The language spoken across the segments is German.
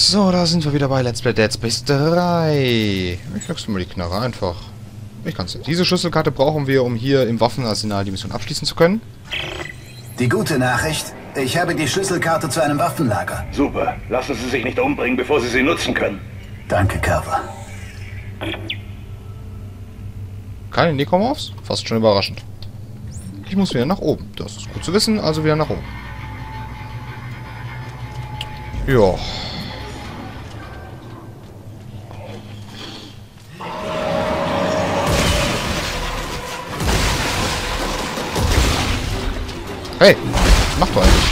So, da sind wir wieder bei Let's Play Dead Space 3. Ich wechsle mal die Knarre einfach. Ich kann's nicht. Diese Schlüsselkarte brauchen wir, um hier im Waffenarsenal die Mission abschließen zu können. Die gute Nachricht, ich habe die Schlüsselkarte zu einem Waffenlager. Super. Lassen Sie sich nicht umbringen, bevor Sie sie nutzen können. Danke, Carver. Keine Necromorphs? Fast schon überraschend. Ich muss wieder nach oben. Das ist gut zu wissen, also wieder nach oben. Ja. Hey, was macht du eigentlich?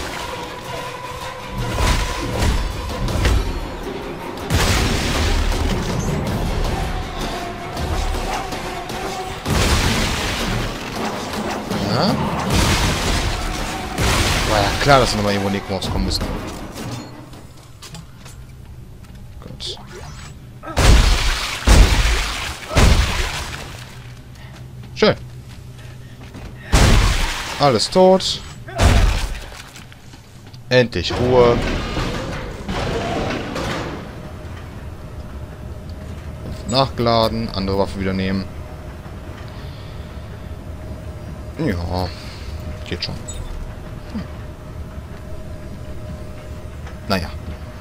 Ja. War ja klar, dass nochmal irgendwo Necromorphs kommen müssen. Gut. Schön. Alles tot. Endlich Ruhe. Nachgeladen. Andere Waffe wieder nehmen. Ja. Geht schon. Naja.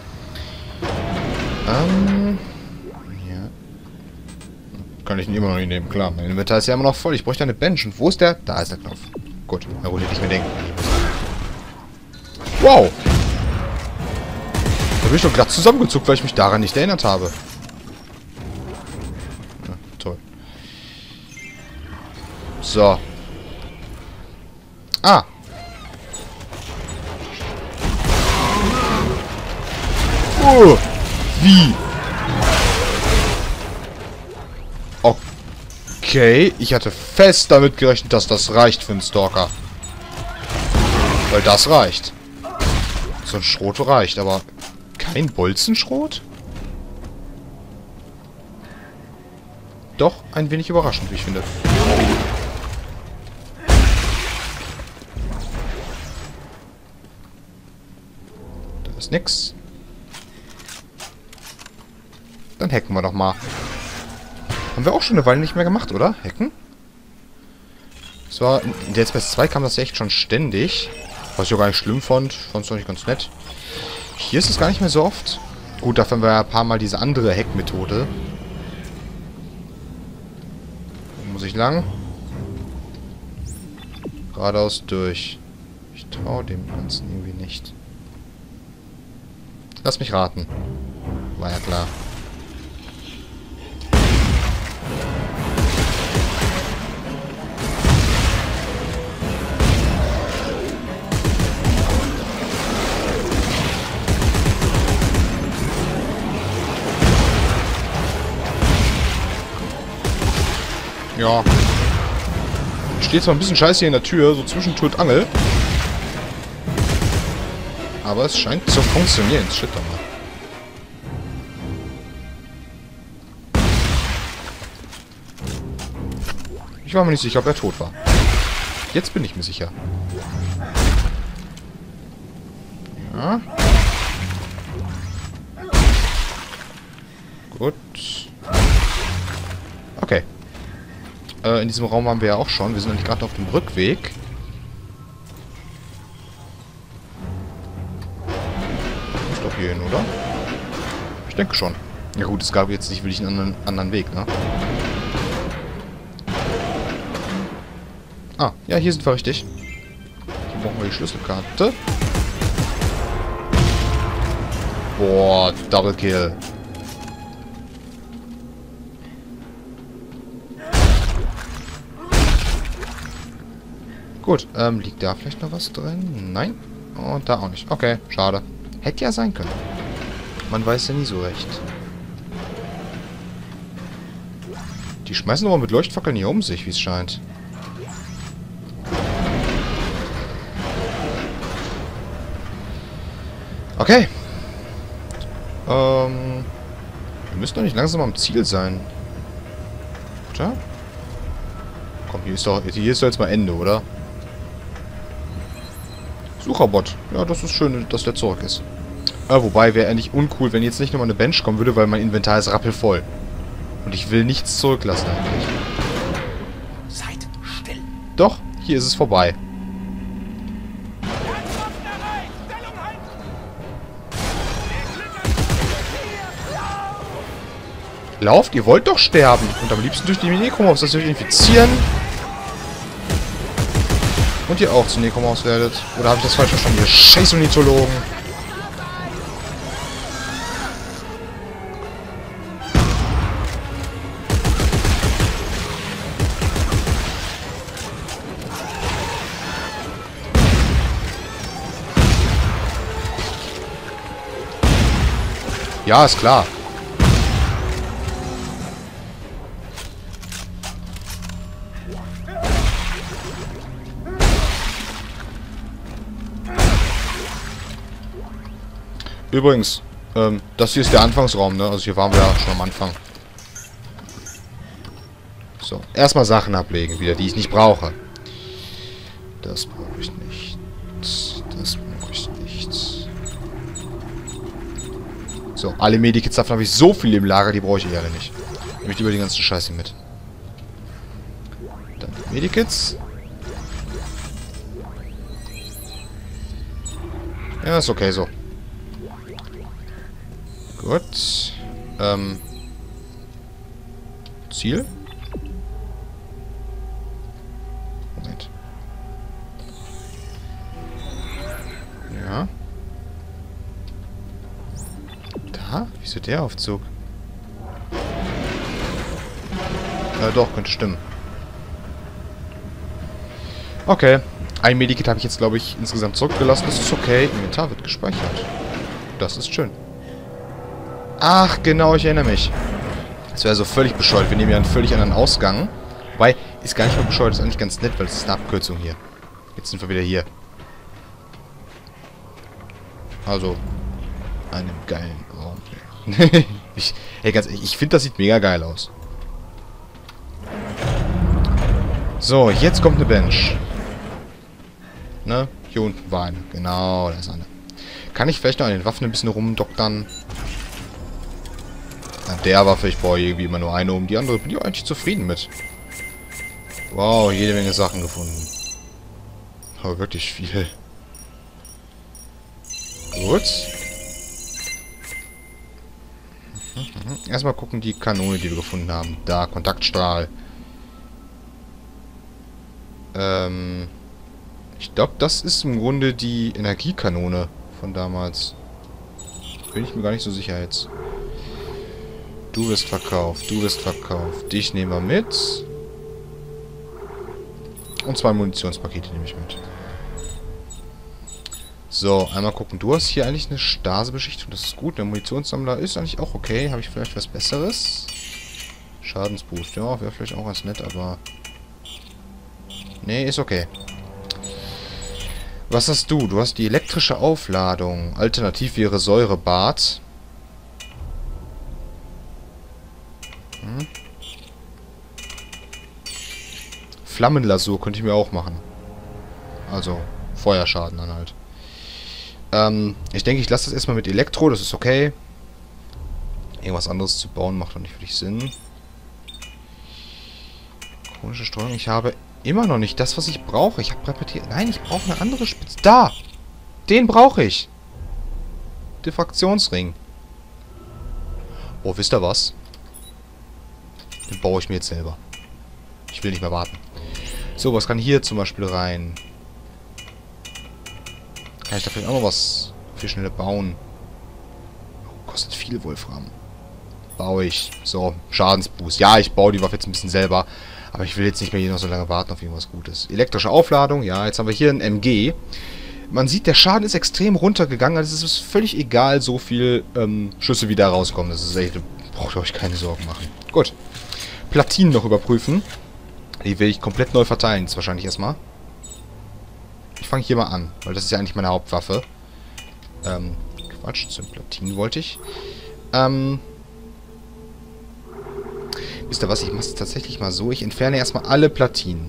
Ja. Kann ich ihn immer noch nicht nehmen. Klar, mein Inventar ist ja immer noch voll. Ich bräuchte eine Bench. Und wo ist der? Da ist der Knopf. Gut, na gut, hätte ich mir denken. Wow! Da bin ich doch glatt zusammengezuckt, weil ich mich daran nicht erinnert habe. Ja, toll. So. Ah! Oh! Wie? Okay, ich hatte fest damit gerechnet, dass das reicht für einen Stalker. Weil das reicht. So ein Schrot reicht, aber kein Bolzenschrot? Doch, ein wenig überraschend, wie ich finde. Da ist nix. Dann hacken wir doch mal. Haben wir auch schon eine Weile nicht mehr gemacht, oder? Hacken? Das war, in Dead Space 2 kam das ja echt schon ständig. Was ich auch gar nicht schlimm fand. Fand es doch nicht ganz nett. Hier ist es gar nicht mehr so oft. Gut, dafür haben wir ja ein paar Mal diese andere Hack-Methode. Wo muss ich lang? Geradeaus durch. Ich traue dem Ganzen irgendwie nicht. Lass mich raten. War ja klar. Ja. Steht zwar ein bisschen scheiße hier in der Tür, so zwischen Tür und Angel. Aber es scheint zu funktionieren. Shit doch mal. Ich war mir nicht sicher, ob er tot war. Jetzt bin ich mir sicher. Ja. Gut. Okay. In diesem Raum waren wir ja auch schon. Wir sind nämlich gerade auf dem Rückweg. Muss doch hier hin, oder? Ich denke schon. Ja gut, es gab jetzt nicht wirklich einen anderen Weg, ne? Ah, ja, hier sind wir richtig. Hier brauchen wir die Schlüsselkarte. Boah, Double Kill. Gut, liegt da vielleicht noch was drin? Nein. Und da auch nicht. Okay, schade. Hätte ja sein können. Man weiß ja nie so recht. Die schmeißen aber mit Leuchtfackeln hier um sich, wie es scheint. Okay. Wir müssen doch nicht langsam am Ziel sein. Oder? Komm, hier ist doch jetzt mal Ende, oder? Sucherbot. Ja, das ist schön, dass der zurück ist. Wobei wäre eigentlich uncool, wenn jetzt nicht nochmal eine Bench kommen würde, weil mein Inventar ist rappelvoll. Und ich will nichts zurücklassen eigentlich. Seid still. Doch, hier ist es vorbei. Lauft, ihr wollt doch sterben. Und am liebsten durch die Necromorphs, dass ihr euch infizieren. Und ihr auch zu Necromorphs werdet. Oder habe ich das falsch verstanden? Ihr scheiß Ornithologen. Ja, ist klar. Übrigens, das hier ist der Anfangsraum, ne? Also hier waren wir ja schon am Anfang. So, erstmal Sachen ablegen wieder, die ich nicht brauche. Das brauche ich nicht. Das brauche ich nicht. So, alle Medikits, davon habe ich so viel im Lager, die brauche ich alle nicht. Nehme ich lieber die ganzen Scheiße mit. Dann die Medikits. Ja, ist okay so. Gut. Ziel? Moment. Ja. Da? Wieso der Aufzug? Ja, doch, könnte stimmen. Okay. Ein Medikit habe ich jetzt, glaube ich, insgesamt zurückgelassen. Das ist okay. Inventar wird gespeichert. Das ist schön. Ach, genau, ich erinnere mich. Das wäre so völlig bescheuert. Wir nehmen ja einen völlig anderen Ausgang. Wobei, ist gar nicht mehr bescheuert. Das ist eigentlich ganz nett, weil es ist eine Abkürzung hier. Jetzt sind wir wieder hier. Also, einem geilen Raum hier. ich finde, das sieht mega geil aus. So, jetzt kommt eine Bench. Ne? Hier unten war eine. Genau, da ist eine. Kann ich vielleicht noch an den Waffen ein bisschen rumdoktern? An der Waffe, ich brauche irgendwie immer nur eine um. Die andere bin ich auch eigentlich zufrieden mit. Wow, jede Menge Sachen gefunden. Aber wirklich viel. Gut. Erstmal gucken die Kanone, die wir gefunden haben. Da, Kontaktstrahl. Ich glaube, das ist im Grunde die Energiekanone von damals. Bin ich mir gar nicht so sicher jetzt. Du wirst verkauft, du wirst verkauft. Dich nehmen wir mit. Und 2 Munitionspakete nehme ich mit. So, einmal gucken. Du hast hier eigentlich eine Stasebeschichtung. Das ist gut. Der Munitionssammler ist eigentlich auch okay. Habe ich vielleicht was Besseres? Schadensboost. Ja, wäre vielleicht auch ganz nett, aber... Nee, ist okay. Was hast du? Du hast die elektrische Aufladung. Alternativ wäre Säurebad. Flammenlasur könnte ich mir auch machen. Also, Feuerschaden dann halt. Ich denke, ich lasse das erstmal mit Elektro, das ist okay. Irgendwas anderes zu bauen macht doch nicht wirklich Sinn. Chronische Steuerung, ich habe immer noch nicht das, was ich brauche. Ich habe repetiert. Nein, ich brauche eine andere Spitze. Da! Den brauche ich! Diffraktionsring. Oh, wisst ihr was? Den baue ich mir jetzt selber. Ich will nicht mehr warten. So, was kann hier zum Beispiel rein? Kann ich da vielleicht auch noch was für schnelle bauen? Oh, kostet viel Wolfram. Baue ich. So, Schadensboost. Ja, ich baue die Waffe jetzt ein bisschen selber. Aber ich will jetzt nicht mehr hier noch so lange warten auf irgendwas Gutes. Elektrische Aufladung. Ja, jetzt haben wir hier ein MG. Man sieht, der Schaden ist extrem runtergegangen. Also es ist völlig egal, so viel Schüsse wie da rauskommen. Das ist echt... Braucht ihr euch keine Sorgen machen. Gut. Platinen noch überprüfen. Die will ich komplett neu verteilen. Jetzt wahrscheinlich erstmal. Ich fange hier mal an. Weil das ist ja eigentlich meine Hauptwaffe. Quatsch. Zum Platinen wollte ich. Wisst ihr was? Ich mache es tatsächlich mal so. Ich entferne erstmal alle Platinen.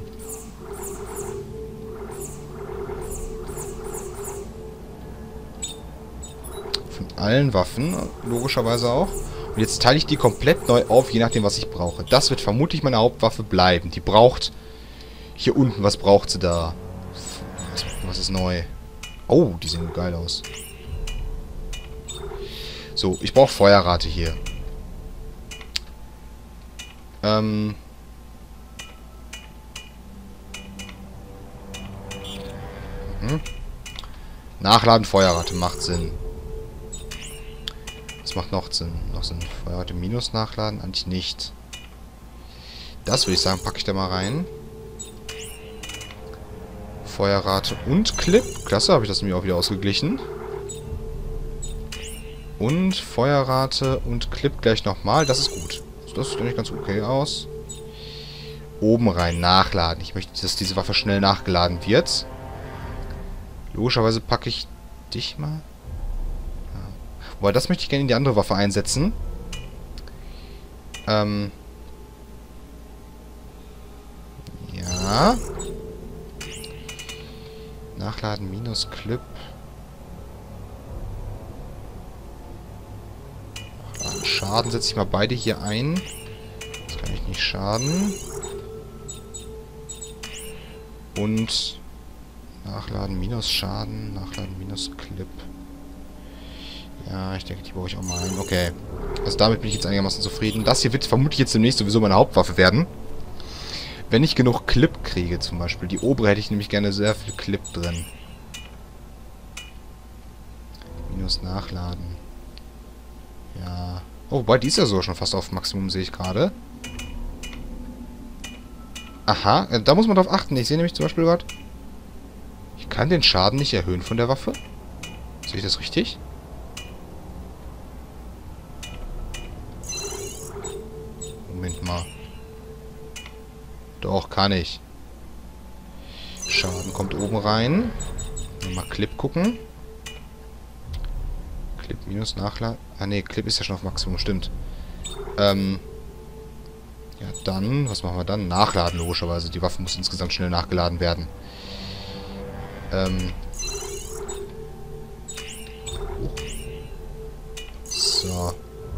Von mit allen Waffen, logischerweise auch. Und jetzt teile ich die komplett neu auf, je nachdem, was ich brauche. Das wird vermutlich meine Hauptwaffe bleiben. Die braucht hier unten, was braucht sie da? Was ist neu? Oh, die sehen geil aus. So, ich brauche Feuerrate hier. Nachladen, Feuerrate macht Sinn. Was macht noch Sinn? Feuerrate minus nachladen? Eigentlich nicht. Das würde ich sagen, packe ich da mal rein. Feuerrate und Clip. Klasse, habe ich das nämlich auch wieder ausgeglichen. Und Feuerrate und Clip gleich nochmal. Das ist gut. Das sieht eigentlich ganz okay aus. Oben rein, nachladen. Ich möchte, dass diese Waffe schnell nachgeladen wird. Logischerweise packe ich dich mal. Ja. Wobei, das möchte ich gerne in die andere Waffe einsetzen. Ja. Nachladen minus Clip. Schaden setze ich mal beide hier ein. Das kann ich nicht schaden. Und nachladen minus Schaden, nachladen minus Clip. Ja, ich denke, die brauche ich auch mal ein. Okay. Also damit bin ich jetzt einigermaßen zufrieden. Das hier wird vermutlich jetzt demnächst sowieso meine Hauptwaffe werden. Wenn ich genug Clip kriege zum Beispiel. Die obere hätte ich nämlich gerne sehr viel Clip drin. Minus nachladen. Ja. Oh, wobei, die ist ja so schon fast auf Maximum, sehe ich gerade. Aha, da muss man drauf achten. Ich sehe nämlich zum Beispiel gerade, ich kann den Schaden nicht erhöhen von der Waffe. Sehe ich das richtig? Moment mal. Doch, kann ich. Schaden kommt oben rein. Mal Clip gucken. Clip minus Nachladen. Ah ne, Clip ist ja schon auf Maximum, stimmt. Ja, dann, was machen wir dann? Nachladen, logischerweise. Die Waffe muss insgesamt schnell nachgeladen werden. So.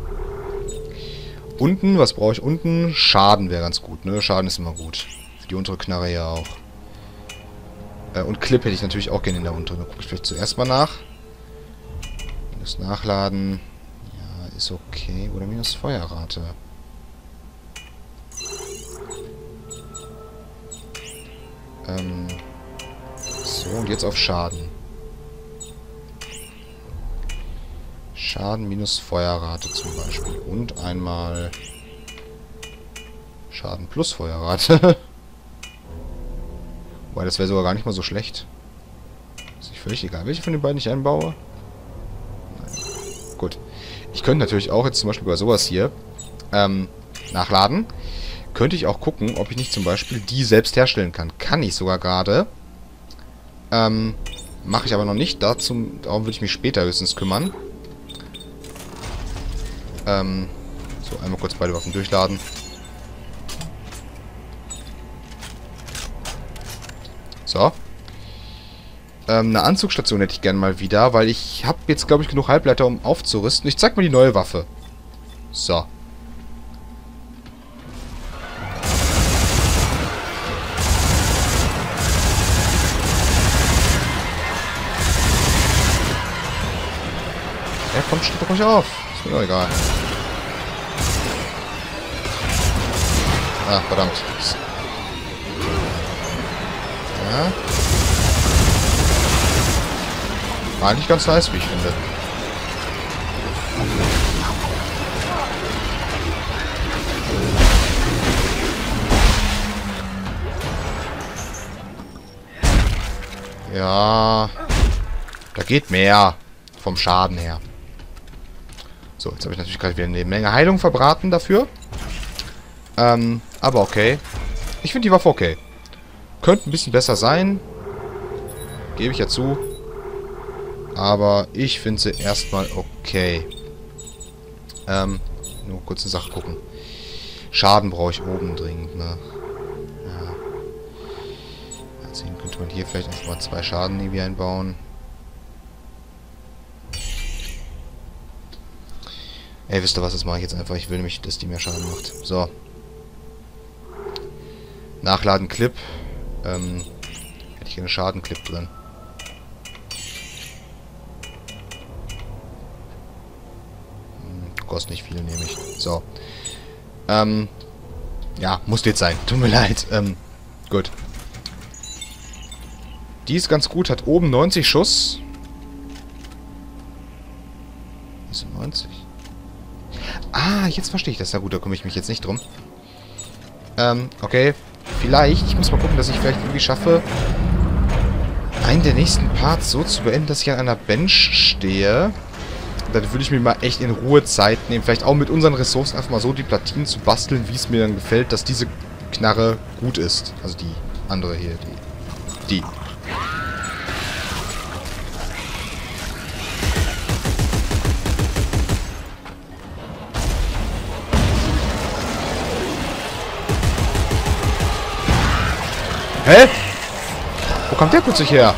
Unten, was brauche ich unten? Schaden wäre ganz gut, ne? Schaden ist immer gut. Für die untere Knarre ja auch. Und Clip hätte ich natürlich auch gerne in der unteren. Da gucke ich vielleicht zuerst mal nach. Minus Nachladen. Ja, ist okay. Oder minus Feuerrate. So, und jetzt auf Schaden. Schaden minus Feuerrate zum Beispiel. Und einmal Schaden plus Feuerrate. Wobei, das wäre sogar gar nicht mal so schlecht. Ist nicht völlig egal, welche von den beiden ich einbaue. Naja. Gut. Ich könnte natürlich auch jetzt zum Beispiel bei sowas hier nachladen. Könnte ich auch gucken, ob ich nicht zum Beispiel die selbst herstellen kann. Kann ich sogar gerade. Mache ich aber noch nicht. Darum würde ich mich später höchstens kümmern. So, einmal kurz beide Waffen durchladen. So. Eine Anzugsstation hätte ich gerne mal wieder, weil ich habe jetzt, glaube ich, genug Halbleiter, um aufzurüsten. Ich zeig mal die neue Waffe. So. Ja, komm, steht doch ruhig auf. Ist mir doch egal. Ah, verdammt. Ja. War eigentlich ganz nice, wie ich finde. Ja. Da geht mehr. Vom Schaden her. So, jetzt habe ich natürlich gerade wieder eine Menge Heilung verbraten dafür. Aber okay. Ich finde die Waffe okay. Könnte ein bisschen besser sein. Gebe ich ja zu. Aber ich finde sie erstmal okay. Nur kurz eine Sache gucken. Schaden brauche ich oben dringend, ne? Ja. Deswegen könnte man hier vielleicht einfach mal 2 Schaden irgendwie einbauen. Ey, wisst ihr was, das mache ich jetzt einfach. Ich will nämlich, dass die mehr Schaden macht. So. Nachladen Clip. Hätte ich gerne Schaden-Clip drin. Kostet nicht viel, nehme ich. So. Ja, muss jetzt sein. Tut mir leid. Gut. Die ist ganz gut. Hat oben 90 Schuss. Was sind 90? Ah, jetzt verstehe ich das. Ja gut, da kümmere ich mich jetzt nicht drum. Okay. Vielleicht. Ich muss mal gucken, dass ich vielleicht irgendwie schaffe, einen der nächsten Parts so zu beenden, dass ich an einer Bench stehe. Dann würde ich mir mal echt in Ruhe Zeit nehmen. Vielleicht auch mit unseren Ressourcen einfach mal so die Platinen zu basteln, wie es mir dann gefällt, dass diese Knarre gut ist. Also die andere hier. Die. Hä? Wo kommt der plötzlich her?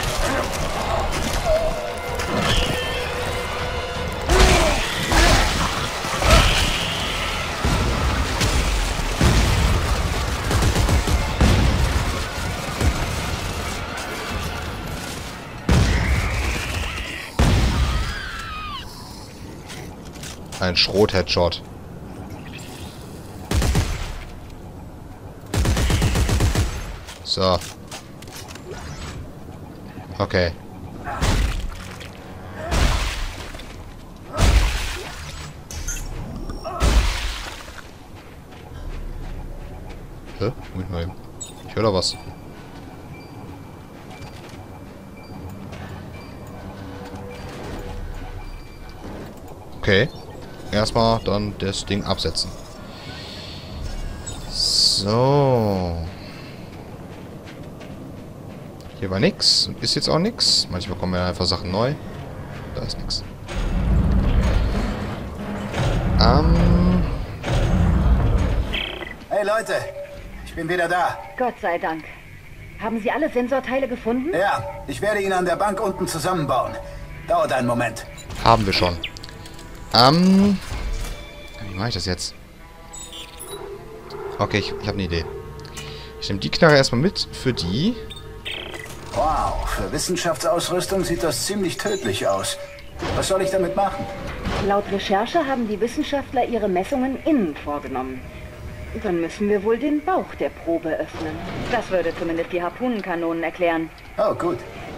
Ein Schrot-Headshot. So. Okay. Hä? Moment mal eben. Ich höre da was. Okay. Erstmal dann das Ding absetzen. So. Hier war nix. Und ist jetzt auch nix. Manchmal kommen ja einfach Sachen neu. Da ist nix. Hey Leute, ich bin wieder da. Gott sei Dank. Haben Sie alle Sensorteile gefunden? Ja, ich werde ihn an der Bank unten zusammenbauen. Dauert einen Moment. Haben wir schon. Wie mache ich das jetzt? Okay, ich habe eine Idee. Ich nehme die Knarre erstmal mit für die. Wow, für Wissenschaftsausrüstung sieht das ziemlich tödlich aus. Was soll ich damit machen? Laut Recherche haben die Wissenschaftler ihre Messungen innen vorgenommen. Dann müssen wir wohl den Bauch der Probe öffnen. Das würde zumindest die Harpunenkanonen erklären. Oh, gut.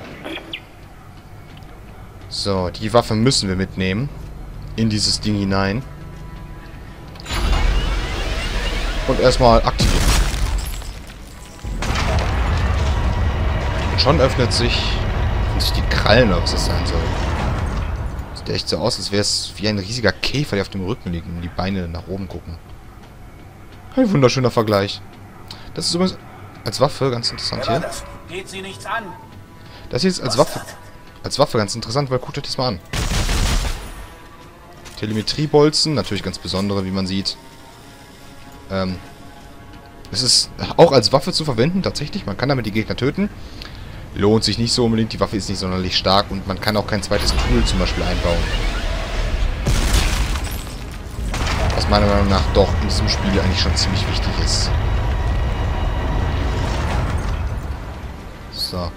So, die Waffe müssen wir mitnehmen. In dieses Ding hinein. Und erstmal aktivieren. Und schon öffnen sich die Krallen, ob es das sein soll. Sieht echt so aus, als wäre es wie ein riesiger Käfer, der auf dem Rücken liegt und die Beine nach oben gucken. Ein wunderschöner Vergleich. Das ist übrigens als Waffe ganz interessant hier. Das geht sie nichts an. Das hier ist als Waffe ganz interessant, weil guckt euch das mal an. Telemetriebolzen, natürlich ganz besondere, wie man sieht. Es ist auch als Waffe zu verwenden, tatsächlich. Man kann damit die Gegner töten. Lohnt sich nicht so unbedingt, die Waffe ist nicht sonderlich stark und man kann auch kein zweites Tool zum Beispiel einbauen. Was meiner Meinung nach doch in diesem Spiel eigentlich schon ziemlich wichtig ist. So.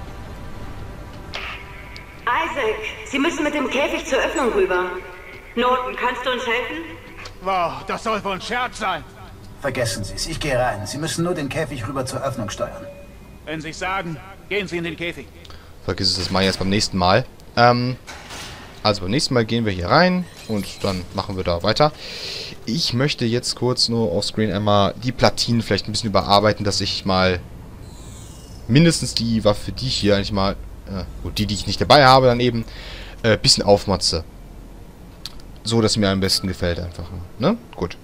Isaac, Sie müssen mit dem Käfig zur Öffnung rüber. Norton, kannst du uns helfen? Wow, das soll wohl ein Scherz sein. Vergessen Sie es, ich gehe rein. Sie müssen nur den Käfig rüber zur Öffnung steuern. Wenn Sie es sagen, gehen Sie in den Käfig. Vergiss es, das mache ich erst beim nächsten Mal. Also beim nächsten Mal gehen wir hier rein und dann machen wir da weiter. Ich möchte jetzt kurz nur offscreen einmal die Platinen vielleicht ein bisschen überarbeiten, dass ich mal mindestens die Waffe, die ich hier eigentlich mal, gut, die ich nicht dabei habe, dann eben ein bisschen aufmotze. So, dass sie mir am besten gefällt einfach. Ne? Gut.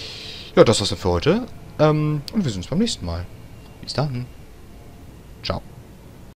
Ja, das war's dann für heute. Und wir sehen uns beim nächsten Mal. Bis dann. Ciao.